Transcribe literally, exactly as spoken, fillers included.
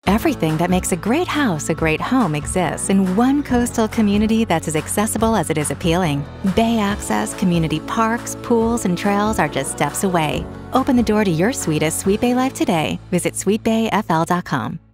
Everything that makes a great house a great home exists in one coastal community that's as accessible as it is appealing. Bay access, community parks, pools, and trails are just steps away. Open the door to your sweetest SweetBay life today. Visit sweet bay f l dot com.